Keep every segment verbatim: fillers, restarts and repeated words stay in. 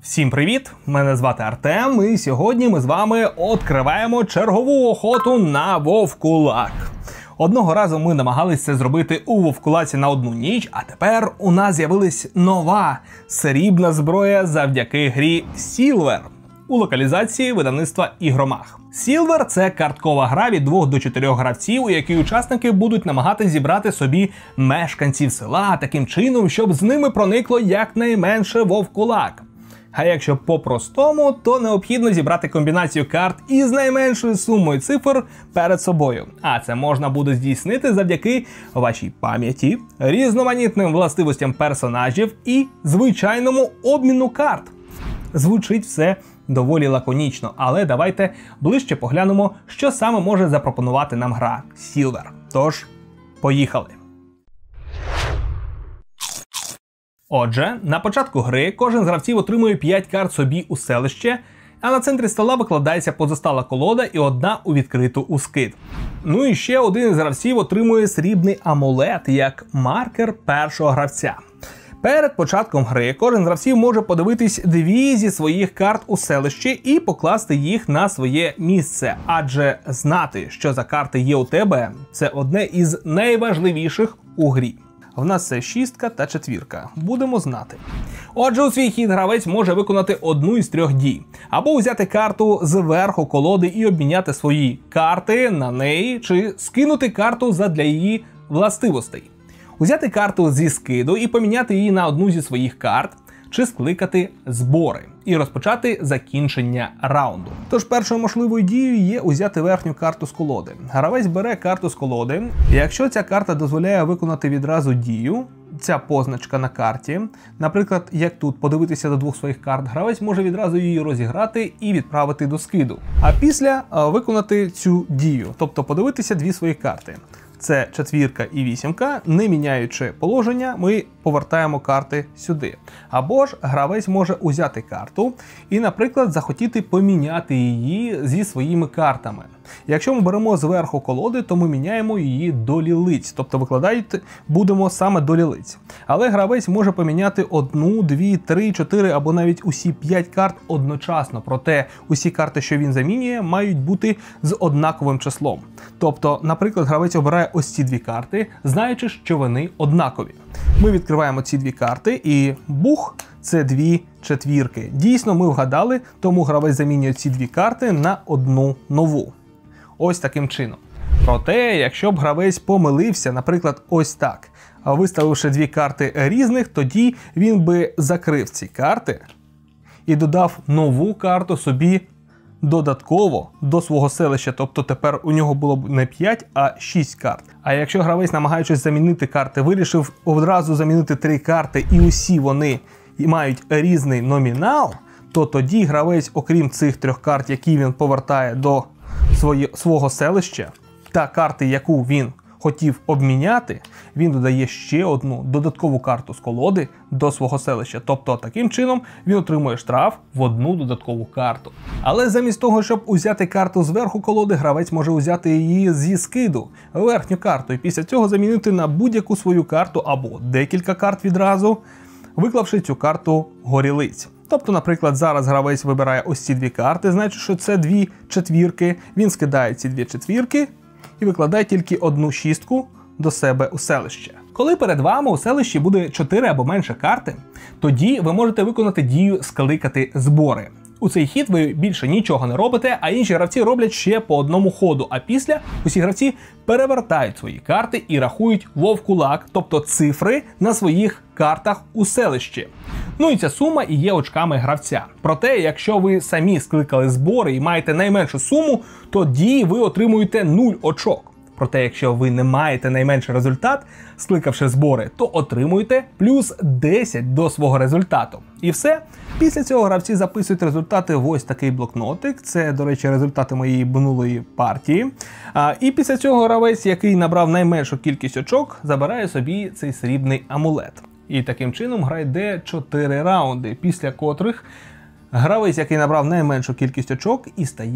Всім привіт! Мене звати Артем, і сьогодні ми з вами відкриваємо чергову охоту на вовкулак. Одного разу ми намагалися це зробити у вовкулаці на одну ніч, а тепер у нас з'явилась нова срібна зброя завдяки грі Silver у локалізації видавництва Ігромаг. Silver – це карткова гра від двох до чотирьох гравців, у якій учасники будуть намагатися зібрати собі мешканців села таким чином, щоб з ними проникло якнайменше вовкулак. А якщо по-простому, то необхідно зібрати комбінацію карт із найменшою сумою цифр перед собою. А це можна буде здійснити завдяки вашій пам'яті, різноманітним властивостям персонажів і звичайному обміну карт. Звучить все доволі лаконічно, але давайте ближче поглянемо, що саме може запропонувати нам гра Silver. Тож, поїхали! Отже, на початку гри кожен з гравців отримує п'ять карт собі у селище, а на центрі стола викладається позастала колода і одна у відкриту у скид. Ну і ще один з гравців отримує срібний амулет як маркер першого гравця. Перед початком гри кожен з гравців може подивитись дві зі своїх карт у селищі і покласти їх на своє місце, адже знати, що за карти є у тебе, це одне із найважливіших у грі. В нас це шістка та четвірка. Будемо знати. Отже, у свій хід гравець може виконати одну із трьох дій. Або взяти карту зверху колоди і обміняти свої карти на неї, чи скинути карту задля її властивостей. Узяти карту зі скиду і поміняти її на одну зі своїх карт, чи скликати збори і розпочати закінчення раунду. Тож першою можливою дією є узяти верхню карту з колоди. Гравець бере карту з колоди, і якщо ця карта дозволяє виконати відразу дію, ця позначка на карті, наприклад, як тут, подивитися до двох своїх карт, гравець може відразу її розіграти і відправити до скиду. А після а, виконати цю дію, тобто подивитися дві свої карти. Це четвірка і вісімка, не міняючи положення, ми повертаємо карти сюди. Або ж гравець може узяти карту і, наприклад, захотіти поміняти її зі своїми картами. Якщо ми беремо зверху колоди, то ми міняємо її до лілиць, тобто викладати будемо саме до лілиць. Але гравець може поміняти одну, дві, три, чотири або навіть усі п'ять карт одночасно, проте усі карти, що він замінює, мають бути з однаковим числом. Тобто, наприклад, гравець обирає ось ці дві карти, знаючи, що вони однакові. Ми відкриваємо ці дві карти і бух, це дві четвірки. Дійсно, ми вгадали, тому гравець замінює ці дві карти на одну нову. Ось таким чином. Проте, якщо б гравець помилився, наприклад, ось так, виставивши дві карти різних, тоді він би закрив ці карти і додав нову карту собі додатково до свого селища, тобто тепер у нього було б не п'ять, а шість карт. А якщо гравець, намагаючись замінити карти, вирішив одразу замінити три карти і усі вони мають різний номінал, то тоді гравець, окрім цих трьох карт, які він повертає до своє, свого селища, та карти, яку він хотів обміняти, він додає ще одну додаткову карту з колоди до свого селища. Тобто, таким чином, він отримує штраф в одну додаткову карту. Але замість того, щоб узяти карту зверху колоди, гравець може узяти її зі скиду, верхню карту, і після цього замінити на будь-яку свою карту або декілька карт відразу, виклавши цю карту горілиць. Тобто, наприклад, зараз гравець вибирає ось ці дві карти, значить, що це дві четвірки, він скидає ці дві четвірки і викладає тільки одну шістку до себе у селище. Коли перед вами у селищі буде чотири або менше карти, тоді ви можете виконати дію «скликати збори». У цей хід ви більше нічого не робите, а інші гравці роблять ще по одному ходу, а після усі гравці перевертають свої карти і рахують вовкулак, тобто цифри на своїх картах у селищі. Ну і ця сума і є очками гравця. Проте, якщо ви самі скликали збори і маєте найменшу суму, тоді ви отримуєте нуль очок. Проте, якщо ви не маєте найменший результат, скликавши збори, то отримуєте плюс десять до свого результату. І все. Після цього гравці записують результати в ось такий блокнотик. Це, до речі, результати моєї минулої партії. А, і після цього гравець, який набрав найменшу кількість очок, забирає собі цей срібний амулет. І таким чином гра йде чотири раунди, після котрих гравець, який набрав найменшу кількість очок, і стає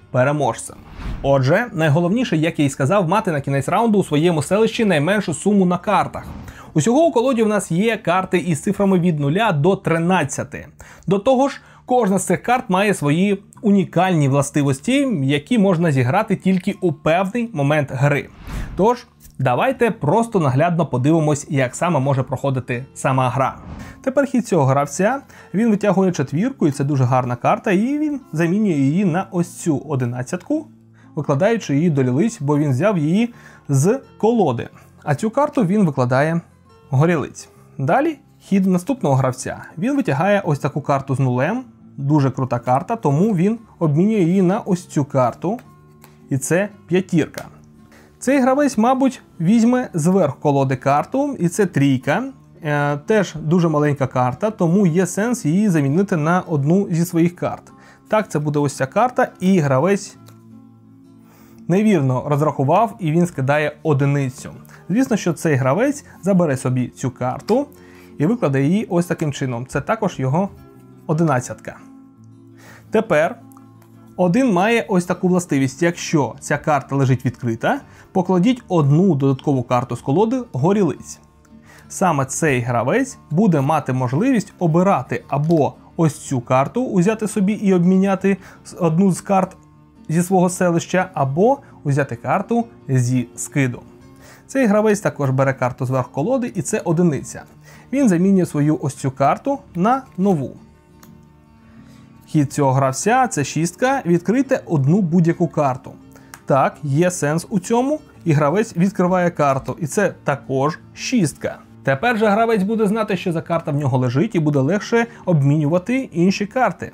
переможцем. Отже, найголовніше, як я і сказав, мати на кінець раунду у своєму селищі найменшу суму на картах. Усього у колоді в нас є карти із цифрами від нуля до тринадцяти. До того ж, кожна з цих карт має свої унікальні властивості, які можна зіграти тільки у певний момент гри. Тож, давайте просто наглядно подивимось, як саме може проходити сама гра. Тепер хід цього гравця, він витягує четвірку, і це дуже гарна карта, і він замінює її на ось цю одинадцятку, викладаючи її до лілиць, бо він взяв її з колоди. А цю карту він викладає горілиць. Далі хід наступного гравця. Він витягає ось таку карту з нулем, дуже крута карта, тому він обмінює її на ось цю карту, і це п'ятірка. Цей гравець, мабуть, візьме зверх колоди карту, і це трійка. Е, теж дуже маленька карта, тому є сенс її замінити на одну зі своїх карт. Так, це буде ось ця карта, і гравець невірно розрахував, і він скидає одиницю. Звісно, що цей гравець забере собі цю карту і викладе її ось таким чином. Це також його одинадцятка. Тепер один має ось таку властивість. Якщо ця карта лежить відкрита, покладіть одну додаткову карту з колоди горілиць. Саме цей гравець буде мати можливість обирати або ось цю карту, узяти собі і обміняти одну з карт зі свого селища, або взяти карту зі скиду. Цей гравець також бере карту зверх колоди, і це одиниця. Він замінює свою ось цю карту на нову. Хід цього гравця – це шістка, відкрийте одну будь-яку карту. Так, є сенс у цьому, і гравець відкриває карту, і це також шістка. Тепер же гравець буде знати, що за карта в нього лежить, і буде легше обмінювати інші карти.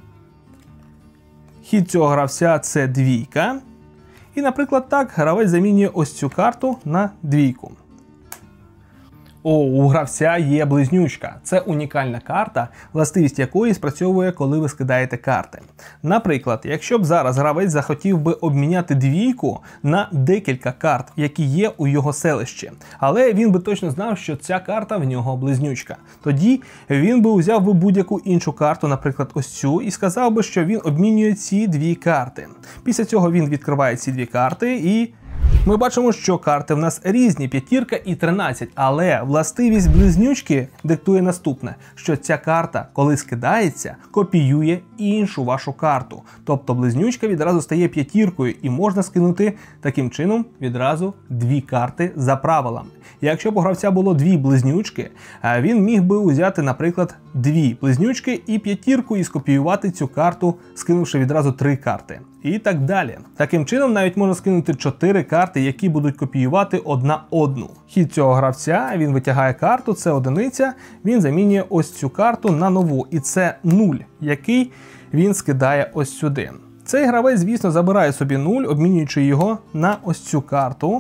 Хід цього гравця – це двійка. І, наприклад, так, гравець замінює ось цю карту на двійку. О, у гравця є близнючка. Це унікальна карта, властивість якої спрацьовує, коли ви скидаєте карти. Наприклад, якщо б зараз гравець захотів би обміняти двійку на декілька карт, які є у його селищі, але він би точно знав, що ця карта в нього близнючка. Тоді він би взяв би будь-яку іншу карту, наприклад, ось цю, і сказав би, що він обмінює ці дві карти. Після цього він відкриває ці дві карти і ми бачимо, що карти в нас різні, п'ятірка і тринадцять, але властивість близнючки диктує наступне, що ця карта, коли скидається, копіює іншу вашу карту. Тобто близнючка відразу стає п'ятіркою і можна скинути таким чином відразу дві карти за правилами. Якщо б у гравця було дві близнючки, він міг би взяти, наприклад, дві близнючки і п'ятірку і скопіювати цю карту, скинувши відразу три карти. І так далі. Таким чином навіть можна скинути чотири карти, які будуть копіювати одна одну. Хід цього гравця, він витягає карту, це одиниця, він замінює ось цю карту на нову, і це нуль, який він скидає ось сюди. Цей гравець, звісно, забирає собі нуль, обмінюючи його на ось цю карту.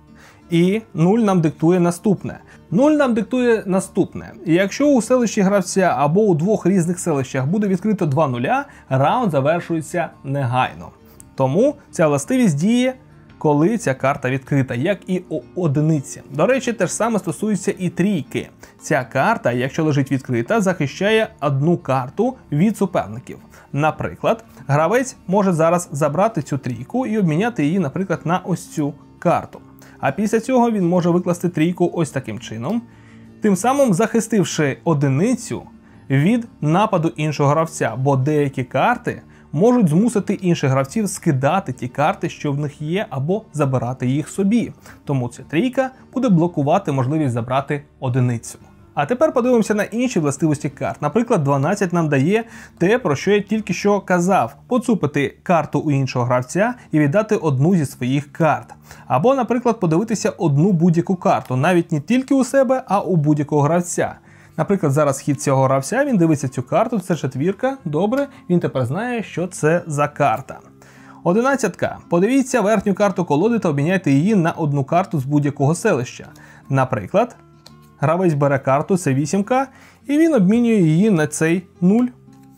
І нуль нам диктує наступне. нуль нам диктує наступне. І якщо у селищі гравця або у двох різних селищах буде відкрито два нуля, раунд завершується негайно. Тому ця властивість діє, коли ця карта відкрита, як і у одиниці. До речі, те ж саме стосується і трійки. Ця карта, якщо лежить відкрита, захищає одну карту від суперників. Наприклад, гравець може зараз забрати цю трійку і обміняти її, наприклад, на ось цю карту. А після цього він може викласти трійку ось таким чином, тим самим захистивши одиницю від нападу іншого гравця, бо деякі карти можуть змусити інших гравців скидати ті карти, що в них є, або забирати їх собі. Тому ця трійка буде блокувати можливість забрати одиницю. А тепер подивимося на інші властивості карт. Наприклад, дванадцять нам дає те, про що я тільки що казав. Поцупити карту у іншого гравця і віддати одну зі своїх карт. Або, наприклад, подивитися одну будь-яку карту, навіть не тільки у себе, а у будь-якого гравця. Наприклад, зараз хід цього гравця, він дивиться цю карту, це четвірка, добре, він тепер знає, що це за карта. Одинадцятка. Подивіться верхню карту колоди та обміняйте її на одну карту з будь-якого селища. Наприклад, гравець бере карту, це вісімка, і він обмінює її на цей нуль.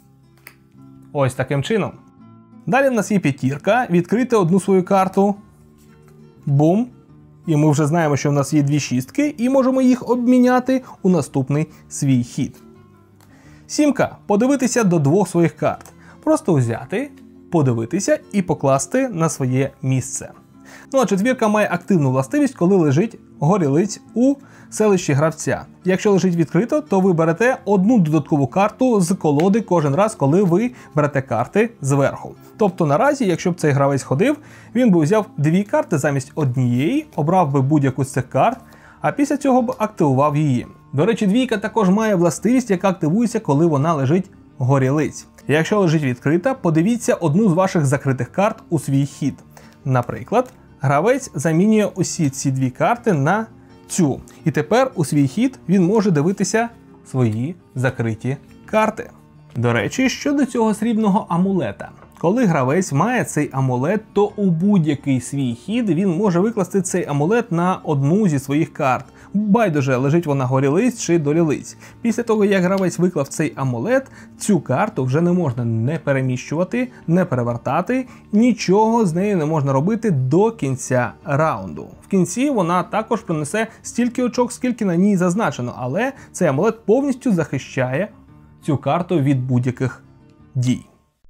Ось таким чином. Далі в нас є п'ятірка, відкрити одну свою карту. Бум. І ми вже знаємо, що в нас є дві шістки, і можемо їх обміняти у наступний свій хід. Сімка. Подивитися до двох своїх карт. Просто взяти подивитися і покласти на своє місце. Ну а четвірка має активну властивість, коли лежить горілиць у селищі гравця. Якщо лежить відкрито, то ви берете одну додаткову карту з колоди кожен раз, коли ви берете карти зверху. Тобто наразі, якщо б цей гравець ходив, він би взяв дві карти замість однієї, обрав би будь-яку з цих карт, а після цього б активував її. До речі, двійка також має властивість, яка активується, коли вона лежить горілиць. Якщо лежить відкрита, подивіться одну з ваших закритих карт у свій хід. Наприклад, гравець замінює усі ці дві карти на цю. І тепер у свій хід він може дивитися свої закриті карти. До речі, щодо цього срібного амулета. Коли гравець має цей амулет, то у будь-який свій хід він може викласти цей амулет на одну зі своїх карт. Байдуже, лежить вона горілиць чи долілиць. Після того, як гравець виклав цей амулет, цю карту вже не можна не переміщувати, не перевертати, нічого з нею не можна робити до кінця раунду. В кінці вона також принесе стільки очок, скільки на ній зазначено, але цей амулет повністю захищає цю карту від будь-яких дій.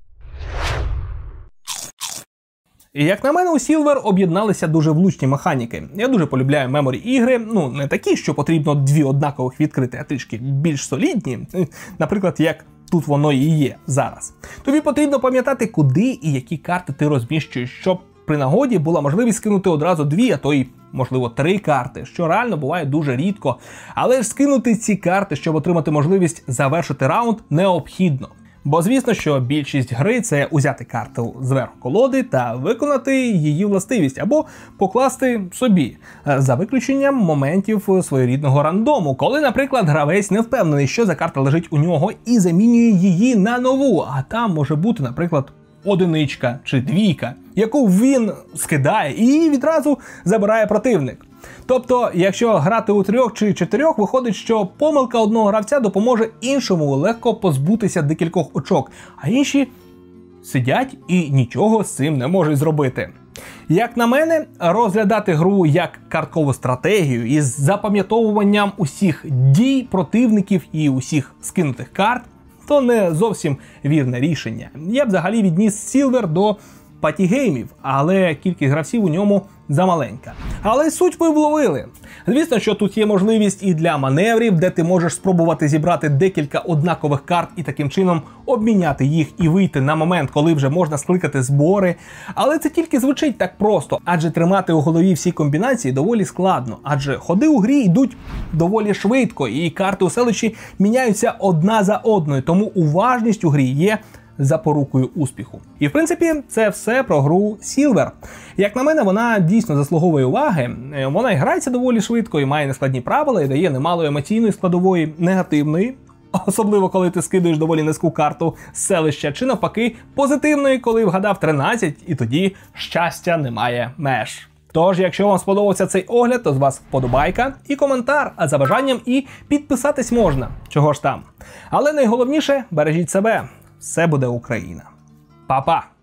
І як на мене, у Silver об'єдналися дуже влучні механіки. Я дуже полюбляю меморі ігри, ну не такі, що потрібно дві однакових відкрити, а трішки більш солідні, наприклад, як тут воно і є зараз. Тобі потрібно пам'ятати, куди і які карти ти розміщуєш, щоб при нагоді була можливість скинути одразу дві, а то й, можливо, три карти, що реально буває дуже рідко. Але ж скинути ці карти, щоб отримати можливість завершити раунд, необхідно. Бо звісно, що більшість гри – це узяти карту зверху колоди та виконати її властивість, або покласти собі, за виключенням моментів своєрідного рандому, коли, наприклад, гравець не впевнений, що за карта лежить у нього і замінює її на нову, а там може бути, наприклад, одиничка чи двійка, яку він скидає і відразу забирає противник. Тобто, якщо грати у трьох чи чотирьох, виходить, що помилка одного гравця допоможе іншому легко позбутися декількох очок, а інші сидять і нічого з цим не можуть зробити. Як на мене, розглядати гру як карткову стратегію із запам'ятовуванням усіх дій противників і усіх скинутих карт – то не зовсім вірне рішення. Я б взагалі відніс Silver до патігеймів, але кількість гравців у ньому замаленька. Але суть ви вловили. Звісно, що тут є можливість і для маневрів, де ти можеш спробувати зібрати декілька однакових карт і таким чином обміняти їх і вийти на момент, коли вже можна скликати збори. Але це тільки звучить так просто, адже тримати у голові всі комбінації доволі складно, адже ходи у грі йдуть доволі швидко, і карти у селищі міняються одна за одною, тому уважність у грі є запорукою успіху. І в принципі, це все про гру Silver. Як на мене, вона дійсно заслуговує уваги, вона і грається доволі швидко, і має нескладні правила, і дає немало емоційної складової, негативної, особливо коли ти скидаєш доволі низьку карту з селища, чи навпаки позитивної, коли вгадав тринадцять, і тоді щастя немає меж. Тож, якщо вам сподобався цей огляд, то з вас вподобайка і коментар, а за бажанням і підписатись можна, чого ж там. Але найголовніше, бережіть себе. Все буде Україна. Па-па!